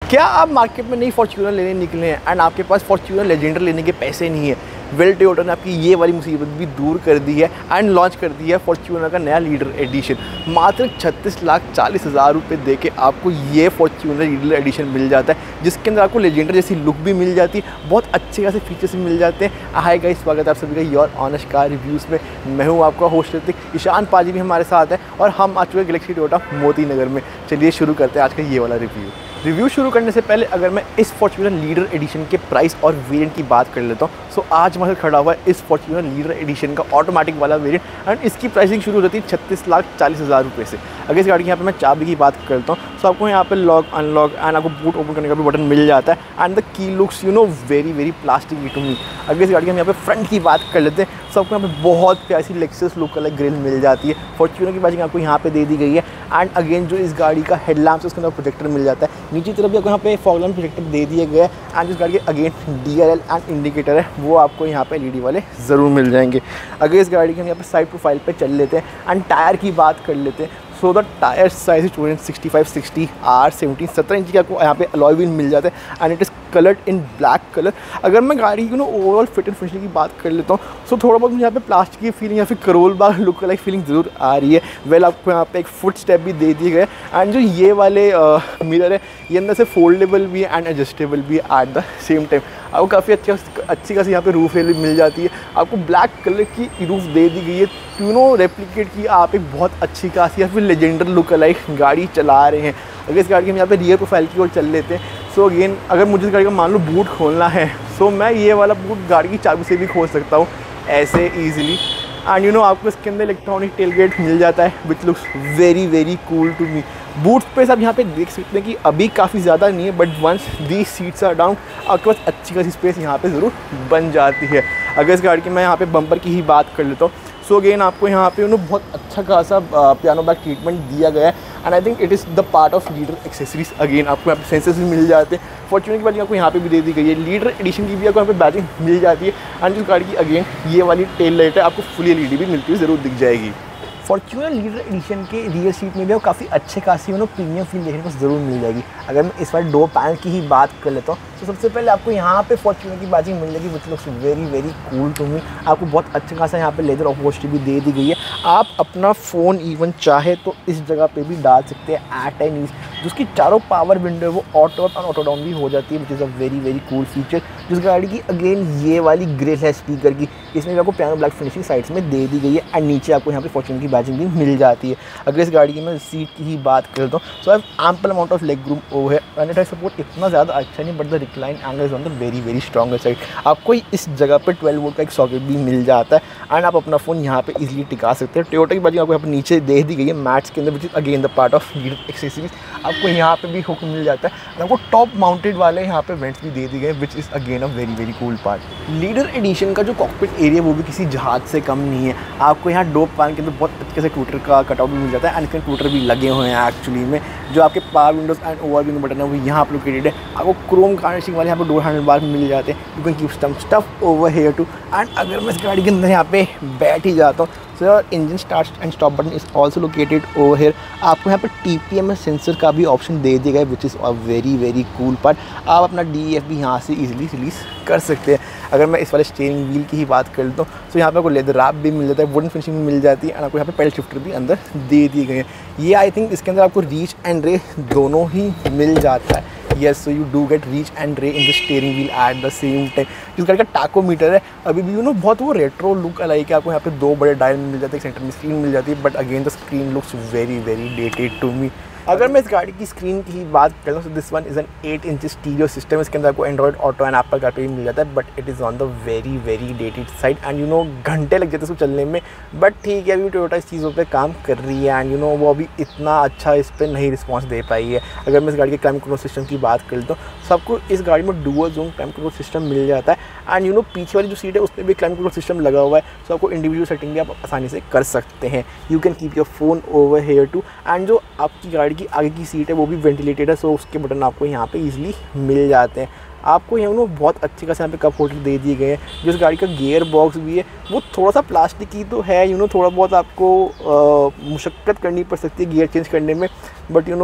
क्या आप मार्केट में नई फॉर्च्यूनर लेने निकले हैं एंड आपके पास फॉर्च्यूनर लेजेंडर लेने के पैसे नहीं है? वेल, टोयोटा ने आपकी ये वाली मुसीबत भी दूर कर दी है एंड लॉन्च कर दिया है फॉर्च्यूनर का नया लीडर एडिशन। मात्र 36,40,000 रुपये दे के आपको ये फॉर्च्यूनर लीडर एडिशन मिल जाता है, जिसके अंदर आपको लेजेंडर जैसी लुक भी मिल जाती है, बहुत अच्छे खासे फीचर्स भी मिल जाते हैं। हाय गाइस, स्वागत है आप सभी का योर ऑनेस्ट कार रिव्यूज़ में। मैं हूँ आपका होस्ट ऋतिक, ईशान पाजी भी हमारे साथ है और हम आ चुके हैं गैलेक्सी टोयोटा मोती नगर में। चलिए शुरू करते हैं आज का ये वाला रिव्यू शुरू करने से पहले अगर मैं इस फॉर्च्यूनर लीडर एडिशन के प्राइस और वेरिएंट की बात कर लेता हूँ, सो आज हमारे खड़ा हुआ है इस फॉर्च्यूनर लीडर एडिशन का ऑटोमेटिक वाला वेरिएंट एंड इसकी प्राइसिंग शुरू हो जाती है 36,40,000 रुपये से। अगर इस गाड़ी की यहाँ पे मैं चाबी की बात करता हूँ, सो आपको यहाँ पे लॉक अनलॉक एंड आपको बूट ओपन करने का भी बटन मिल जाता है and the key looks very plastic to me. अगर इस गाड़ी की हम यहाँ पे फ्रंट की बात कर लेते हैं, सो आपको यहाँ पे बहुत प्यासी लेक्सस लुक वाला ग्रिल मिल जाती है। फॉर्च्यूनर की बात आपको यहाँ पे दे दी गई है एंड अगेन जो इस गाड़ी का हेडलैम्प है उसके अंदर प्रोजेक्टर मिल जाता है। नीचे तरफ भी आपको यहाँ पे फॉग लैम्प प्रोजेक्टर दे दिए गए हैं एंड इस गाड़ी के अगेन DRL एंड इंडिकेटर है, वो आपको यहाँ पे LED वाले ज़रूर मिल जाएंगे। अगर इस गाड़ी के हम यहाँ पे साइड प्रोफाइल पे चल लेते हैं एंड टायर की बात कर लेते हैं, so the tyre size is 65/60 R17 17 inch की आपको यहाँ पे अलॉय व्हील मिल जाते हैं and it is coloured in black colour. अगर मैं गाड़ी की ओवरऑल फिट एंड फिनिशिंग की बात कर लेता हूँ, सो थोड़ा बहुत मुझे यहाँ पे प्लास्टिक की फीलिंग या फिर करोल बार लुक लाइक फीलिंग ज़रूर आ रही है। वेल, आपको यहाँ पे एक फुट स्टेप भी दे दिए गए एंड जो ये वाले मिरर है ये अंदर से फोल्डेबल भी है एंड एडजस्टेबल भी है एट द सेम टाइम। आपको काफ़ी अच्छी खासी यहाँ पे रूफ रेल भी मिल जाती है। आपको ब्लैक कलर की रूफ दे दी गई है टू रेप्लिकेट की आप एक बहुत अच्छी खासी या फिर लेजेंडर लुक लाइक गाड़ी चला रहे हैं। अगर इस गाड़ी के हम यहाँ पे रियर प्रोफाइल की ओर चल लेते हैं, सो अगेन अगर मुझे इस गाड़ी का मान लो बूट खोलना है, सो मैं ये वाला बूट गाड़ी की चाबी से भी खोल सकता हूँ ऐसे ईजिली एंड आपको इसके अंदर इलेक्ट्रॉनिक टेलगेट मिल जाता है which looks very cool to me. Boot space आप यहाँ पे देख सकते हैं कि अभी काफ़ी ज़्यादा नहीं है, but once the seats are down आपके पास अच्छी खासी स्पेस यहाँ पे ज़रूर बन जाती है। अगर इस गाड़ी की मैं यहाँ पे बम्पर की ही बात कर लेता हूँ, सो अगेन आपको यहाँ पे बहुत अच्छा खासा पियानो बैक ट्रीटमेंट दिया गया है and I think it is the part of leader accessories. Again आपको यहाँ पे सेंसर्स भी मिल जाते हैं। फॉर्च्यूनर की बैजिंग आपको यहाँ पे भी दे दी गई है, लीडर एडिशन की भी आपको यहाँ पे बैजिंग मिल जाती है एंड इस गाड़ी की अगेन ये वाली टेल लाइट है आपको फुली LED भी मिलती हुई ज़रूर दिख जाएगी। फॉर्च्यूनर लीडर एडिशन के रियर सीट में भी आपको काफ़ी अच्छे खासी प्रीमियम फील देखने को ज़रूर मिल जाएगी। अगर मैं इस बार डोर पैनल की ही बात कर लेता हूँ, तो सबसे पहले आपको यहाँ पे फॉर्च्यूनर की बैजिंग मिल जाएगी which looks very cool to me. आपको बहुत अच्छा खासा यहाँ पे लेदर अपहोल्स्ट्री भी दे दी गई है। आप अपना फ़ोन इवन चाहे तो इस जगह पे भी डाल सकते हैं एट एन ईज। जिसकी चारों पावर विंडो है वो auto up and auto down भी हो जाती है which is a very cool feature. जिस गाड़ी की अगेन ये वाली ग्रिल है स्पीकर की, इसमें भी आपको पियानो ब्लैक फिनिशिंग साइड्स में दे दी गई है एंड नीचे आपको यहाँ पे फॉर्च्यूनर की बैजिंग भी मिल जाती है। अगर इस गाड़ी की मैं सीट की ही बात करता हूँ, so I have ample amount of leg room over है एंड इट सपोर्ट इतना ज़्यादा अच्छा नहीं, but the recline angle is on the very stronger side. आपको इस जगह पे 12 वोल्ट का एक सॉकेट भी मिल जाता है एंड आप अपना फ़ोन यहाँ पे इजीली टिका सकते हैं। टोयोटा की बैजिंग आपको यहाँ पे नीचे दे दी गई है मैट्स के अंदर which is again the part of leader accessories. आपको यहाँ पे भी हुक मिल जाता है और आपको टॉप माउंटेड वाले यहाँ पे वेंट्स भी दे दी गए which is again a very cool part. Leader edition का जो कॉकपिट एरिया वो भी किसी जहाज से कम नहीं है। आपको यहाँ डोर पैनल के अंदर बहुत अच्छे से टूटर का कटआउट भी मिल जाता है एंड इसके टूटर भी लगे हुए हैं एक्चुअली में। जो आपके power windows and over window button है वो यहाँ पर लोकेटेड है। आपको क्रोम गार्निशिंग वाले यहाँ पे डोर हैंडल बार मिल जाते हैं। You can keep some stuff over here too and अगर मैं इस गाड़ी के अंदर यहाँ पे बैठ ही जाता हूँ, so engine start and stop button is also located over here. आपको यहाँ पे TPMS सेंसर का भी ऑप्शन दे दिया गया है which is a very cool part. आप अपना DEF भी यहाँ से इजीली रिलीज़ कर सकते हैं। अगर मैं इस वाले स्टीयरिंग व्हील की ही बात कर लेता हूँ, तो यहाँ पे आपको लेदर रैप भी मिल जाता है, वुडन फिनिशिंग भी मिल जाती है एंड आपको यहाँ पे पेडल शिफ्टर भी अंदर दे दिए गए हैं। ये आई थिंक इसके अंदर आपको रीच एंड रे दोनों ही मिल जाता है। Yes, so you do get reach and ray in the steering wheel at the same time. जिस गाड़ी का टाकोमीटर है अभी भी बहुत वो रेट्रो लुक लाइक है। आपको यहाँ पे 2 बड़े डायल मिल जाते हैं, सेंटर में स्क्रीन मिल जाती है, but again the screen looks very dated to me. अगर मैं इस गाड़ी की स्क्रीन की ही बात करता हूँ, तो this one is an 8 inch stereo system. इसके अंदर आपको Android Auto and Apple CarPlay भी मिल जाता है, but it is on the very dated side and घंटे लग जाते हैं इसको चलने में। बट ठीक है, अभी टोयोटा इस चीज़ों पे काम कर रही है एंड वो अभी इतना अच्छा इस पर नहीं रिस्पॉन्स दे पाई है। अगर मैं इस गाड़ी के क्लाइमेट कंट्रोल सिस्टम की बात करता हूँ, सबको इस गाड़ी में dual zone climate control system मिल जाता है एंड पीछे वाली जो सीट है उस पर भी क्लाइमेट कंट्रोल सिस्टम लगा हुआ है। सो आपको इंडिविजुअल सेटिंग भी आप आसानी से कर सकते हैं। You can keep your phone over here too and जो आपकी गाड़ी की आगे की सीट है वो भी वेंटिलेटेड है, सो उसके बटन आपको यहाँ पे इजीली मिल जाते हैं। आपको यहाँ बहुत अच्छे खासे यहाँ पे कप होल्डर दे दिए गए हैं। जो इस गाड़ी का गियर बॉक्स भी है वो थोड़ा सा प्लास्टिक की तो है, थोड़ा बहुत आपको मुशक्क़त करनी पड़ सकती है गियर चेंज करने में, बट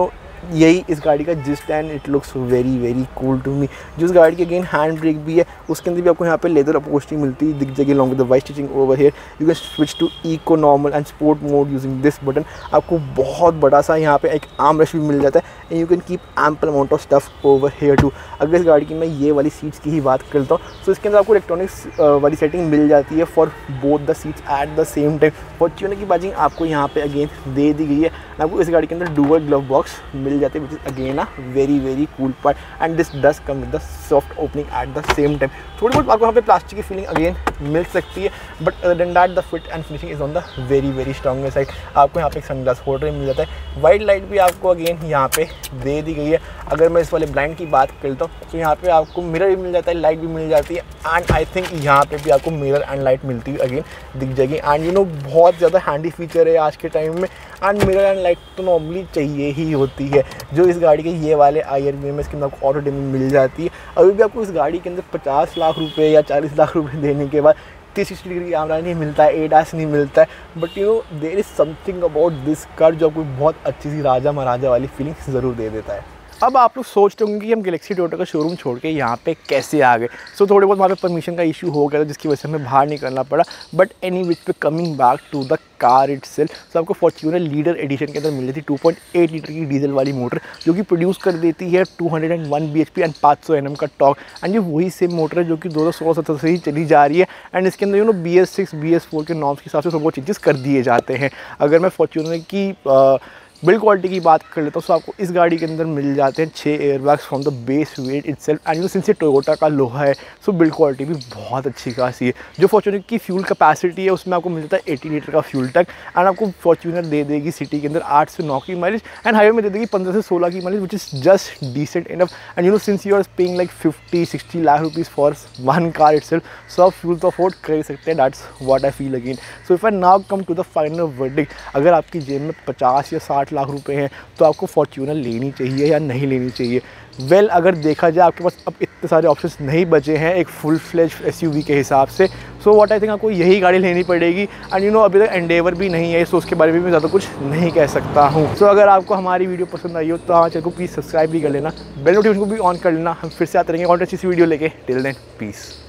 यही इस गाड़ी का gist and it looks very very cool to me. जो इस गाड़ी की अगेन हैंड ब्रेक भी है, उसके अंदर भी आपको यहाँ पे लेदर अपहोल्स्ट्री मिलती है दिख जाएगी along with the white stitching over here. You can switch to eco, normal and sport mode using this button. आपको बहुत बड़ा सा यहाँ पे एक आर्म रेस्ट भी मिल जाता है and you can keep ample amount of stuff over here too. अगर इस गाड़ी की मैं ये वाली सीट्स की ही बात करता हूँ तो इसके अंदर आपको इलेक्ट्रॉनिक्स वाली सेटिंग मिल जाती है for both the seats at the same time. Fortuner की बाजिंग आपको यहाँ पे अगेन दे दी गई है। आपको इस गाड़ी के अंदर डुअल ग्लव बॉक्स मिल जाते हैं, which is again a very very cool part and this does come with the soft opening at the same time. थोड़ी बहुत आपको यहाँ पे प्लास्टिक की फीलिंग अगेन मिल सकती है, but other than that the fit and finishing is on the very very stronger side. आपको यहाँ पे एक सनग्लास होल्डर मिल जाता है। वाइट लाइट भी आपको अगेन यहाँ पे दे दी गई है। अगर मैं इस वाले ब्लाइंड की बात करता हूँ तो यहाँ पे आपको मिरर भी मिल जाता है, लाइट भी मिल जाती है एंड आई थिंक यहाँ पे भी आपको मिरर एंड लाइट मिलती हुई अगेन दिख जाएगी। एंड यू नो बहुत ज़्यादा हैंडी फीचर है आज के टाइम में एंड मिरर एंड लाइट तो नॉर्मली चाहिए ही होती है। जो इस गाड़ी के ये वाले IRV में इसके अंदर आपको ऑटो डिमिंग मिल जाती है। अभी भी आपको इस गाड़ी के अंदर 50 लाख रुपए या 40 लाख रुपए देने के बाद 360 डिग्री कैमरा नहीं मिलता है, ADAS नहीं मिलता है, but you know there is something about this car जो आपको बहुत अच्छी सी राजा महाराजा वाली फीलिंग ज़रूर दे देता है। अब आप लोग सोचते होंगे कि हम गैलेक्सी टोयोटा का शोरूम छोड़ के यहाँ पे कैसे आ गए। सो थोड़े बहुत वहाँ पे परमिशन का इशू हो गया था जिसकी वजह से हमें बाहर निकलना पड़ा, बट एनी विच पे coming back to the car itself. So आपको फॉर्च्यूनर लीडर एडिशन के अंदर मिल जाती 2.8 लीटर की डीजल वाली मोटर जो कि प्रोड्यूस कर देती है 201 bhp एंड 500 Nm का टॉर्क। एंड ये वही सेम मोटर है जो कि 2016-17 से ही चली जा रही है एंड इसके अंदर यू नो BS6 BS4 के नॉर्म्स के हिसाब से सब वो चेंजेस कर दिए जाते हैं। अगर मैं फॉर्च्यूनर की बिल्ड क्वालिटी की बात कर लेता हूँ तो आपको इस गाड़ी के अंदर मिल जाते हैं 6 airbags from the base weight itself and since ये टोयोटा का लोहा है सो बिल्ड क्वालिटी भी बहुत अच्छी खासी है। जो फॉर्च्यूनर की फ्यूल कैपेसिटी है उसमें आपको मिल जाता है 80 लीटर का फ्यूल टैंक एंड आपको फॉर्च्यूनर दे देगी सिटी के अंदर 8 से 9 की माइलेज एंड हाईवे में दे देगी 15 से 16 की mileage, which is just decent enough. And you know since you are paying like 50-60 lakh rupees for one car itself, so आप फ्यूल तो अफोर्ड कर सकते हैं। That's what I feel again. So if I now come to the final verdict, अगर आपकी जेब में 50 या 60 लाख रुपए हैं तो आपको फॉर्च्यूनर लेनी चाहिए या नहीं लेनी चाहिए? वेल अगर देखा जाए आपके पास अब इतने सारे ऑप्शंस नहीं बचे हैं एक फुल फ्लेज्ड SUV के हिसाब से, सो व्हाट आई थिंक आपको यही गाड़ी लेनी पड़ेगी। एंड यू नो अभी तक एंडेवर भी नहीं है सो उसके बारे में मैं ज़्यादा कुछ नहीं कह सकता हूँ। सो अगर आपको हमारी वीडियो पसंद आई हो तो हमारे चैनल को प्लीज़ सब्सक्राइब भी कर लेना, बेल नोटिफिकेशन को भी ऑन कर लेना। हम फिर से आते रहेंगे और अच्छी सी वीडियो लेके। Till then piece.